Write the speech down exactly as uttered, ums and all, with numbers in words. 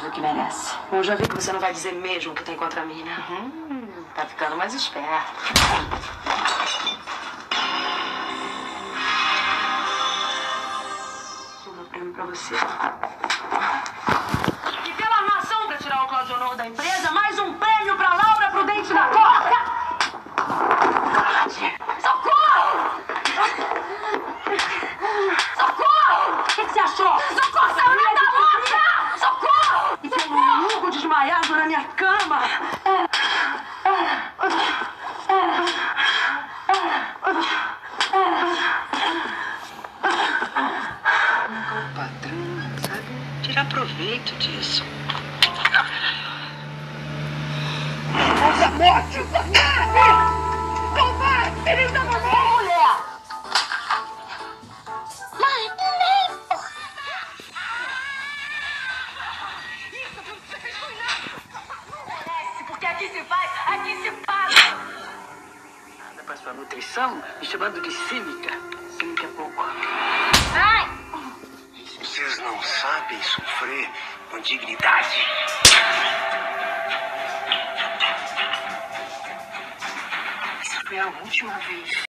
do que merece. Eu já vi que você não vai dizer mesmo que tem contra mim, né? Hum, tá ficando mais esperto. Vou dar prêmio pra você. E pela armação pra tirar o Claudio Honor da empresa, mais um prêmio pra Laura Prudente da Costa! Socorro! Socorro! O que, que você achou? Socorro, essa mulher tá louca! Socorro! E tem um Hugo desmaiado na minha cama! O patrão, sabe? Tirar proveito disso. Usa morte! Covarde! Filho da mamãe! Mulher! Mãe, nem porra. Isso tudo que você fez foi nada! Não merece, porque aqui se faz, aqui se paga! Nada pra sua nutrição, me chamando de cínica. Cínica é pouco. Ai! Vocês não sabem sofrer com dignidade. Essa foi a última vez.